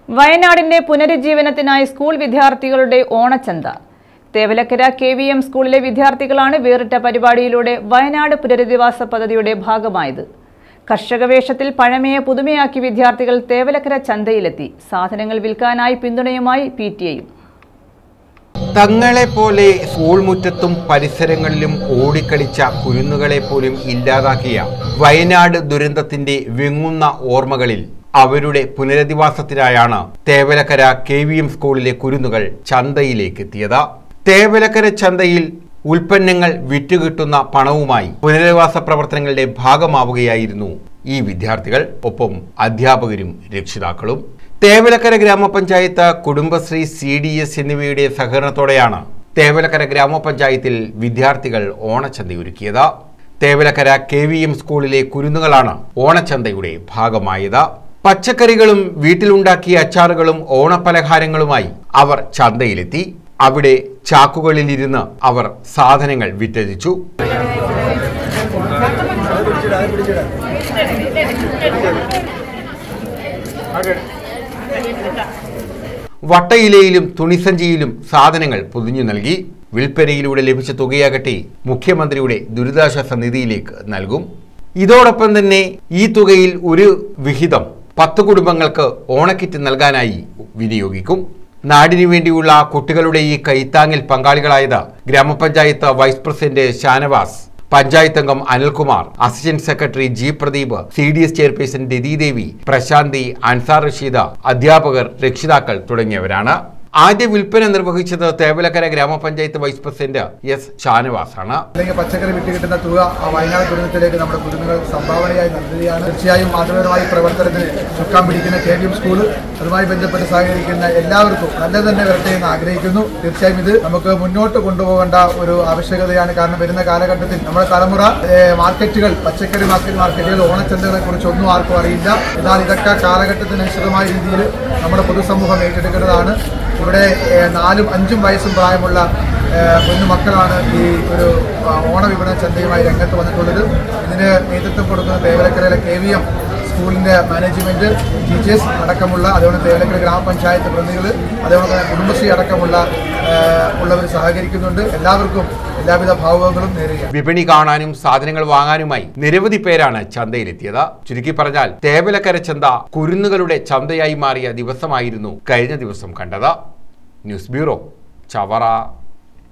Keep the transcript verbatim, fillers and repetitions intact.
വയനാടിന്റെ പുനരുജ്ജീവനത്തിനായി സ്കൂൾ വിദ്യാർത്ഥികളുടെ ഓണച്ചന്ത. തേവലക്കര കെ വി എം സ്കൂളിലെ വിദ്യാർത്ഥികളാണ് വേറിട്ട പരിപാടിയിലൂടെ വയനാട് പുനരധിവാസ പദ്ധതിയുടെ ഭാഗമായത്. കർഷക വേഷത്തിൽ പഴമയെ പുതുമയാക്കി വിദ്യാർത്ഥികൾ തേവലക്കര ചന്തയിലെത്തി. സാധനങ്ങൾ വിൽക്കാനായി പിന്തുണയുമായി പി ടി എയും. തങ്ങളെ പോലെ സ്കൂൾ മുറ്റത്തും പരിസരങ്ങളിലും ഓടിക്കളിച്ച കുരുന്നുകളെ പോലും ഇല്ലാതാക്കിയ വയനാട് ദുരന്തത്തിന്റെ വിങ്ങുന്ന ഓർമ്മകളിൽ അവരുടെ പുനരധിവാസത്തിനായാണ് തേവലക്കര കെ വി എം സ്കൂളിലെ കുരുന്നുകൾ ചന്തയിലേക്ക് എത്തിയത്. തേവലക്കര ചന്തയിൽ ഉൽപ്പന്നങ്ങൾ വിറ്റുകിട്ടുന്ന പണവുമായി പുനരധിവാസ പ്രവർത്തനങ്ങളുടെ ഭാഗമാവുകയായിരുന്നു ഈ വിദ്യാർത്ഥികൾ, ഒപ്പം അധ്യാപകരും രക്ഷിതാക്കളും. തേവലക്കര ഗ്രാമപഞ്ചായത്ത്, കുടുംബശ്രീ, സി ഡി എസ് എന്നിവയുടെ സഹകരണത്തോടെയാണ് തേവലക്കര ഗ്രാമപഞ്ചായത്തിൽ വിദ്യാർത്ഥികൾ ഓണച്ചന്തയൊരുക്കിയത്. തേവലക്കര കെ വി എം സ്കൂളിലെ കുരുന്നുകളാണ് ഓണച്ചന്തയുടെ ഭാഗമായത്. പച്ചക്കറികളും വീട്ടിലുണ്ടാക്കിയ അച്ചാറുകളും ഓണപ്പലഹാരങ്ങളുമായി അവർ ചന്തയിലെത്തി. അവിടെ ചാക്കുകളിലിരുന്ന് അവർ സാധനങ്ങൾ വിറ്റഴിച്ചു. വട്ടയിലയിലും തുണിസഞ്ചിയിലും സാധനങ്ങൾ പൊതിഞ്ഞു നൽകി. വിൽപ്പനയിലൂടെ ലഭിച്ച തുകയാകട്ടെ മുഖ്യമന്ത്രിയുടെ ദുരിതാശ്വാസ നിധിയിലേക്ക് നൽകും. ഇതോടൊപ്പം തന്നെ ഈ തുകയിൽ ഒരു വിഹിതം പത്ത് കുടുംബങ്ങൾക്ക് ഓണക്കിറ്റ് നൽകാനായി വിനിയോഗിക്കും. നാടിനു വേണ്ടിയുള്ള കുട്ടികളുടെ ഈ കൈത്താങ്ങിൽ പങ്കാളികളായത് ഗ്രാമപഞ്ചായത്ത് വൈസ് പ്രസിഡന്റ് ഷാനവാസ്, പഞ്ചായത്ത് അംഗം Anilkumar, assistant secretary G Pradeep, C D S chairperson Rathidevi, Prasanthi, Ansar Rasheeda, അധ്യാപകർ, രക്ഷിതാക്കൾ തുടങ്ങിയവരാണ്. ആദ്യ വിൽപ്പന നിർവഹിച്ചത് തേവലക്കര ഗ്രാമപഞ്ചായത്ത് വൈസ് പ്രസിഡന്റ് എസ് ഷാനവാസ് ആണ്. പച്ചക്കറി വിറ്റ് കിട്ടുന്ന തുക വയനാട് ദുരന്തത്തിലേക്ക് നമ്മുടെ കുടുംബങ്ങൾ സംഭാവനയായി നൽകുകയാണ്. തീർച്ചയായും മാതൃപരമായ പ്രവർത്തനത്തിന് ചുക്കാൻ പിടിക്കുന്ന കെ വി എം സ്കൂൾ, അതുമായി ബന്ധപ്പെട്ട് സഹകരിക്കുന്ന എല്ലാവർക്കും നല്ലത് തന്നെ വരട്ടെ എന്ന് ആഗ്രഹിക്കുന്നു. തീർച്ചയായും ഇത് നമുക്ക് മുന്നോട്ട് കൊണ്ടുപോകേണ്ട ഒരു ആവശ്യകതയാണ്. കാരണം വരുന്ന കാലഘട്ടത്തിൽ നമ്മുടെ തലമുറ മാർക്കറ്റുകൾ, പച്ചക്കറി മാർക്കറ്റ് മാർക്കറ്റുകൾ, ഓണച്ചന്തകളെ കുറിച്ച് ഒന്നും ആർക്കും അറിയില്ല. എന്നാൽ ഇതൊക്കെ കാലഘട്ടത്തിനനുസൃതമായ രീതിയിൽ നമ്മുടെ പൊതുസമൂഹം ഏറ്റെടുക്കേണ്ടതാണ്. ഇവിടെ നാലും അഞ്ചും വയസ്സും പ്രായമുള്ള കുഞ്ഞുമക്കളാണ് ഈ ഒരു ഓണവിപണന ചന്തയുമായി രംഗത്ത് വന്നിട്ടുള്ളത്. ഇതിന് നേതൃത്വം കൊടുക്കുന്ന തേവലക്കരയിലെ കെ വി എം സ്കൂളിൻ്റെ മാനേജ്മെൻറ്റ്, ടീച്ചേഴ്സ് അടക്കമുള്ള, അതുപോലെ തേവലക്കര ഗ്രാമപഞ്ചായത്ത് പ്രതിനിധികൾ, അതുപോലെ തന്നെ കുടുംബശ്രീ അടക്കമുള്ള ഉള്ളവർ സഹകരിക്കുന്നുണ്ട്. എല്ലാവർക്കും എല്ലാവിധ ഭാവുകങ്ങളും നേരുകയാണ്. വിപണി കാണാനും സാധനങ്ങൾ വാങ്ങാനുമായി നിരവധി പേരാണ് ചന്തയിലെത്തിയത്. ചുരുക്കി പറഞ്ഞാൽ തേവലക്കര ചന്ത കുരുന്നുകളുടെ ചന്തയായി മാറിയ ദിവസമായിരുന്നു കഴിഞ്ഞ ദിവസം കണ്ടത്. News bureau, Chavara.